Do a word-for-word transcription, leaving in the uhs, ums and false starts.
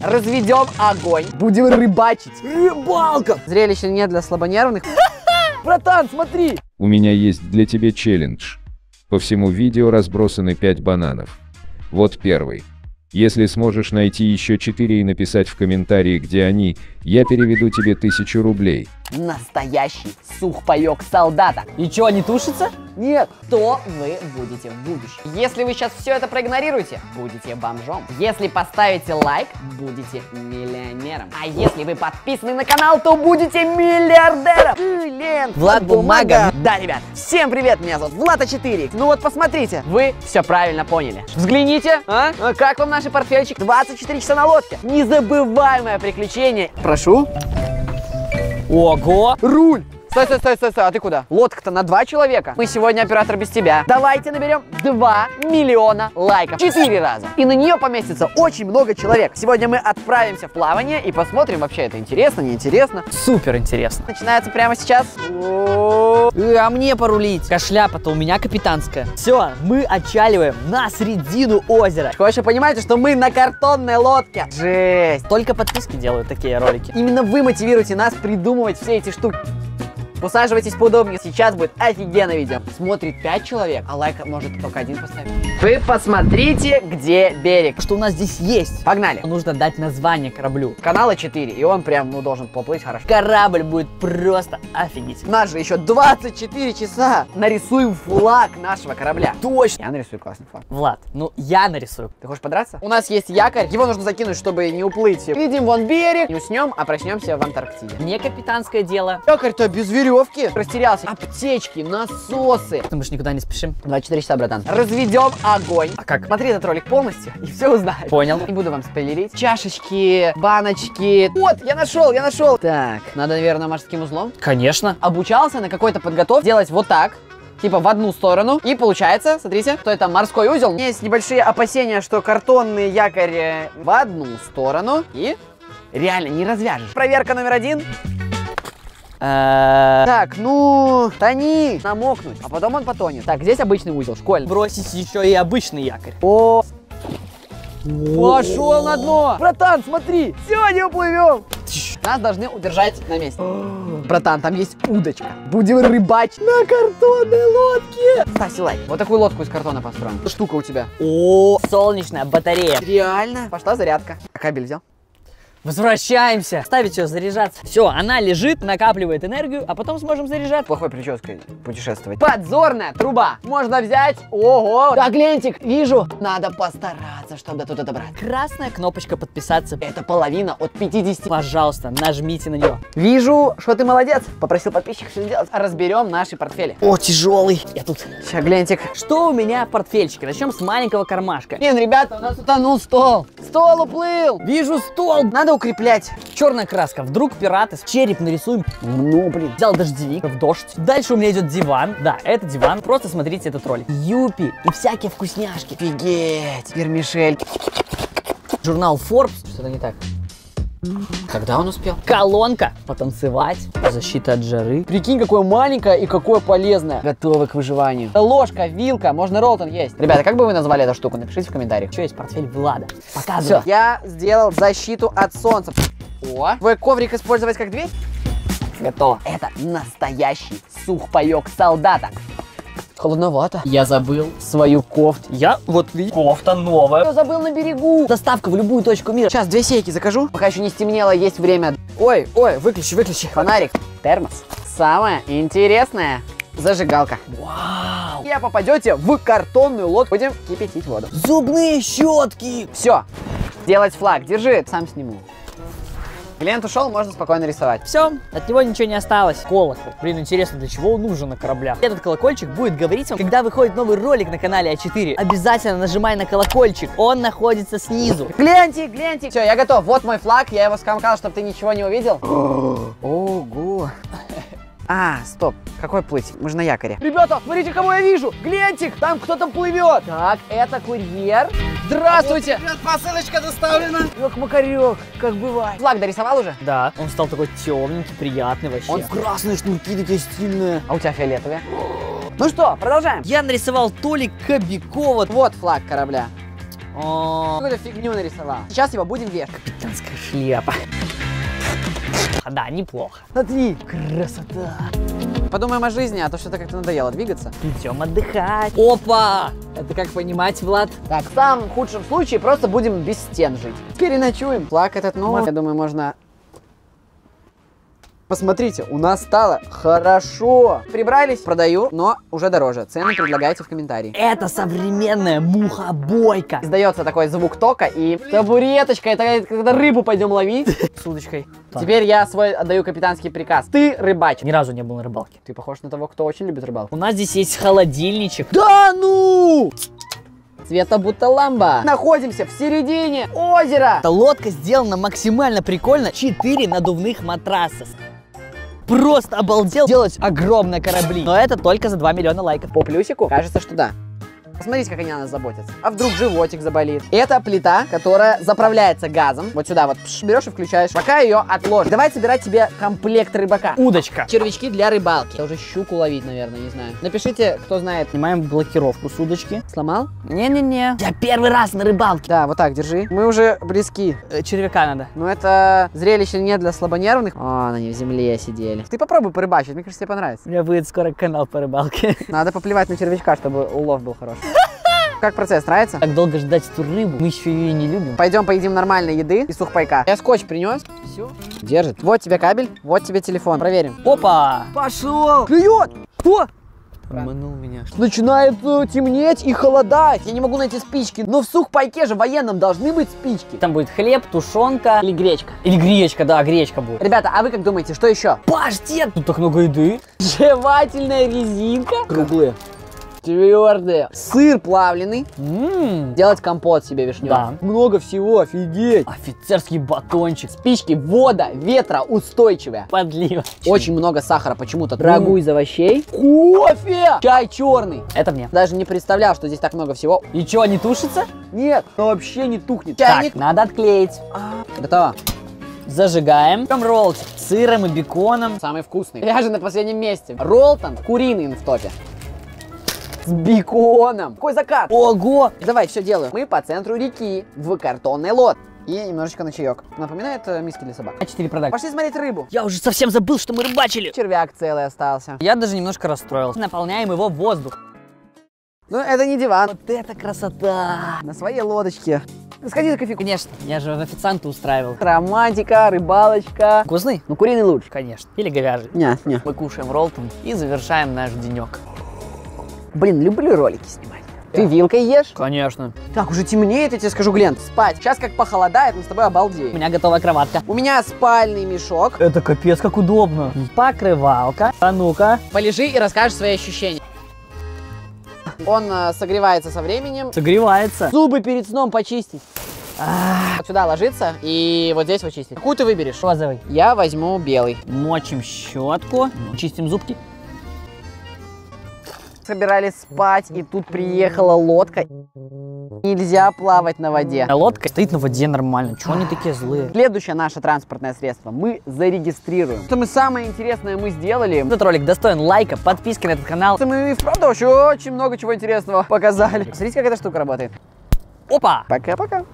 Разведем огонь. Будем рыбачить. Рыбалка. Зрелище не для слабонервных. Братан, смотри. У меня есть для тебя челлендж. По всему видео разбросаны пять бананов. Вот первый. Если сможешь найти еще четыре и написать в комментарии, где они, я переведу тебе тысячу рублей. Настоящий сухпайок солдата. И что, не тушится? Нет. Кто вы будете в будущем? Если вы сейчас все это проигнорируете, будете бомжом. Если поставите лайк, будете миллионером. А если вы подписаны на канал, то будете миллиардером. Блин, Влад Бумага. Да, ребят, всем привет, меня зовут Влад а четыре. Ну вот посмотрите, вы все правильно поняли. Взгляните, а? Как вам наш портфельчик? двадцать четыре часа на лодке. Незабываемое приключение. Прошу. Ого! Руль! Стой, стой, стой, стой, стой, а ты куда? Лодка-то на два человека. Мы сегодня оператор без тебя. Давайте наберем два миллиона лайков. Четыре раза. И на нее поместится очень много человек. Сегодня мы отправимся в плавание и посмотрим, вообще это интересно, неинтересно. Супер интересно. Начинается прямо сейчас. Э, а мне порулить? Шляпа-то у меня капитанская. Все, мы отчаливаем на середину озера. Короче, понимаете, что мы на картонной лодке. Жесть. Только подписки делают такие ролики. Именно вы мотивируете нас придумывать все эти штуки. Усаживайтесь поудобнее, сейчас будет офигенное видео. Смотрит пять человек, а лайк может только один поставить. Вы посмотрите, где берег. Что у нас здесь есть? Погнали. Нужно дать название кораблю. Канала четыре, и он прям, ну, должен поплыть хорошо. Корабль будет просто офигеть. У нас же еще двадцать четыре часа. Нарисуем флаг нашего корабля. Точно. Я нарисую классный флаг. Влад, ну я нарисую. Ты хочешь подраться? У нас есть якорь, его нужно закинуть, чтобы не уплыть. Видим вон берег, не уснем, а проснемся в Антарктиде. Не капитанское дело. Якорь-то без веревки. Растерялся. Аптечки, насосы. Мы же никуда не спешим. двадцать четыре часа, братан. Разведем огонь. А как? Смотри этот ролик полностью и все узнаешь. Понял. Не буду вам спойлерить. Чашечки, баночки. Вот, я нашел, я нашел. Так, надо, наверное, морским узлом. Конечно. Обучался на какой-то подготовке делать вот так. Типа в одну сторону. И получается, смотрите, что это морской узел. У меня есть небольшие опасения, что картонный якорь в одну сторону. И реально не развяжешь. Проверка номер один. Так, ну, тони, намокнуть, а потом он потонет. Так, здесь обычный узел, школьный. Бросить еще и обычный якорь. О, пошел на дно. Братан, смотри, все, не уплывем. Нас должны удержать на месте. Братан, там есть удочка. Будем рыбачить на картонной лодке. Ставьте лайк. Вот такую лодку из картона построим. Штука у тебя. О, солнечная батарея. Реально? Пошла зарядка. А кабель взял? Возвращаемся. Ставить ее заряжаться. Все, она лежит, накапливает энергию, а потом сможем заряжать. Плохой прической путешествовать. Подзорная труба. Можно взять. Ого. Так, лентик, вижу. Надо постараться, чтобы до туда добраться. Красная кнопочка подписаться. Это половина от пятидесяти. Пожалуйста, нажмите на нее. Вижу, что ты молодец. Попросил подписчиков все сделать. Разберем наши портфели. О, тяжелый. Я тут. Сейчас, гляньтик. Что у меня в портфельчике? Начнем с маленького кармашка. Блин, ребята, у нас утонул стол. Стол уплыл. Вижу стол. Надо укреплять. Черная краска. Вдруг пираты. Череп нарисуем. Ну, блин. Взял дождевик в дождь. Дальше у меня идет диван. Да, это диван. Просто смотрите этот ролик. Юпи и всякие вкусняшки. Офигеть. Вермишель. Журнал Forbes. Что-то не так. Когда он успел? Колонка. Потанцевать. Защита от жары. Прикинь, какое маленькое и какое полезное. Готовы к выживанию. Ложка, вилка, можно роллтон есть. Ребята, как бы вы назвали эту штуку? Напишите в комментариях. Еще есть портфель Влада. Показывай. Все, я сделал защиту от солнца. О, твой коврик использовать как дверь? Готово. Это настоящий сухпайок солдата. Холодновато. Я забыл свою кофту. Я вот кофта новая. Я забыл на берегу. Доставка в любую точку мира. Сейчас две сейки закажу. Пока еще не стемнело, есть время. Ой, ой, выключи, выключи. Фонарик, термос. Самое интересное. Зажигалка. Вау. И попадете в картонную лодку. Будем кипятить воду. Зубные щетки. Все. Делать флаг. Держи. Сам сниму. Клиент ушел, можно спокойно рисовать. Все, от него ничего не осталось. Колокол. Блин, интересно, для чего он нужен на кораблях? Этот колокольчик будет говорить вам, когда выходит новый ролик на канале а четыре. Обязательно нажимай на колокольчик. Он находится снизу. Гляньте, гляньте. Все, я готов. Вот мой флаг. Я его скомкал, чтобы ты ничего не увидел. Ого. А, стоп. Какой плыть? Мы же на якоре. Ребята, смотрите, кого я вижу. Гляньте, там кто-то плывет. Так, это курьер. Здравствуйте. Привет, посылочка доставлена. Ёк-макарёк, как бывает. Флаг дорисовал уже? Да, он стал такой темненький, приятный вообще. Он красные шнурки такие стильные. А у тебя фиолетовые. Ну что, продолжаем. Я нарисовал Толи Кобякова. Вот флаг корабля. О, какую-то фигню нарисовал. Сейчас его будем вешать. Капитанская шляпа. Да, неплохо. Смотри. Красота. Подумаем о жизни, а то что-то как-то надоело двигаться. Идем отдыхать. Опа! Это как понимать, Влад? Так, в самом худшем случае просто будем без стен жить. Переночуем. Флаг этот новый. Я думаю, можно... Посмотрите, у нас стало хорошо. Прибрались, продаю, но уже дороже. Цены предлагайте в комментарии. Это современная мухобойка. Издается такой звук тока и табуреточка. Это когда рыбу пойдем ловить. С удочкой. Теперь я свой отдаю капитанский приказ. Ты рыбачь. Ни разу не был на рыбалке. Ты похож на того, кто очень любит рыбалку. У нас здесь есть холодильничек. Да ну! Цвета будто ламба. Находимся в середине озера. Эта лодка сделана максимально прикольно. Четыре надувных матраса. Просто обалдел делать огромные корабли. Но это только за два миллиона лайков. По плюсику кажется, что да. Посмотрите, как они о нас заботятся. А вдруг животик заболит? Это плита, которая заправляется газом. Вот сюда вот пш, берешь и включаешь. Пока ее отложишь. Давай собирать себе комплект рыбака. Удочка. Червячки для рыбалки. Это уже щуку ловить, наверное, не знаю. Напишите, кто знает. Снимаем блокировку с удочки. Сломал? Не-не-не. Я первый раз на рыбалке. Да, вот так, держи. Мы уже близки. Э, червяка надо. Но это зрелище не для слабонервных. О, они в земле сидели. Ты попробуй порыбачить, мне кажется, тебе понравится. У меня будет скоро канал по рыбалке. Надо поплевать на червячка, чтобы улов был хороший. Как процесс, нравится? Так долго ждать эту рыбу, мы еще ее и не любим. Пойдем поедим нормальной еды и сухпайка. Я скотч принес. Все. Держит. Вот тебе кабель, вот тебе телефон. Проверим. Опа! Пошел! Клюет! Что? Обманул меня. Начинает э, темнеть и холодать. Я не могу найти спички. Но в сухпайке же военном должны быть спички. Там будет хлеб, тушенка. Или гречка. Или гречка, да, гречка будет. Ребята, а вы как думаете, что еще? Паштет! Тут так много еды. Жевательная резинка. Круглые. Твердые. Сыр плавленый. Ммм. Делать компот себе вишневый. Да. Много всего, офигеть. Офицерский батончик. Спички, вода, ветроустойчивая. Подлива. Очень много сахара почему-то. Рагу из овощей. Кофе. Чай черный. Это мне. Даже не представлял, что здесь так много всего. И что, не тушится? Нет, но вообще не тухнет. Так, Чайник. надо отклеить. Готово. Зажигаем. Там роллчик с сыром и беконом. Самый вкусный. Я же на последнем месте. Ролтон куриный в топе. С беконом. Какой закат. Ого! Давай, все делаю. Мы по центру реки в картонной лодке. И немножечко на чаек. Напоминает э, миски для собак. А четыре продакт. Пошли смотреть рыбу. Я уже совсем забыл, что мы рыбачили. Червяк целый остался. Я даже немножко расстроился. Наполняем его в воздух. Ну, это не диван. Вот это красота! На своей лодочке. Сходи за кофейку. Конечно, я же официанта устраивал. Романтика, рыбалочка. Вкусный? Ну, куриный лучше. Конечно. Или говяжий. Не, не. Мы кушаем роллтон и завершаем наш денек. Блин, люблю ролики снимать. Ты вилкой ешь? Конечно. Так, уже темнеет, я тебе скажу, Глент. Спать. Сейчас как похолодает, мы с тобой У обалдеем. меня готова кроватка. У меня спальный мешок. Это капец как удобно. Покрывалка. А ну-ка. Полежи и расскажешь свои ощущения. Он э, согревается со временем. Согревается. Зубы перед сном почистить. Вот сюда ложиться и вот здесь вот чистить. Какую ты выберешь? Розовый. Я возьму белый. Мочим щетку. Чистим зубки. Собирались спать, и тут приехала лодка. Нельзя плавать на воде. А лодка стоит на воде нормально. Чего они такие злые? Следующее наше транспортное средство мы зарегистрируем. Что мы самое интересное мы сделали. Этот ролик достоин лайка, подписки на этот канал. Мы и вправду вообще очень много чего интересного показали. Смотрите, как эта штука работает. Опа! Пока-пока.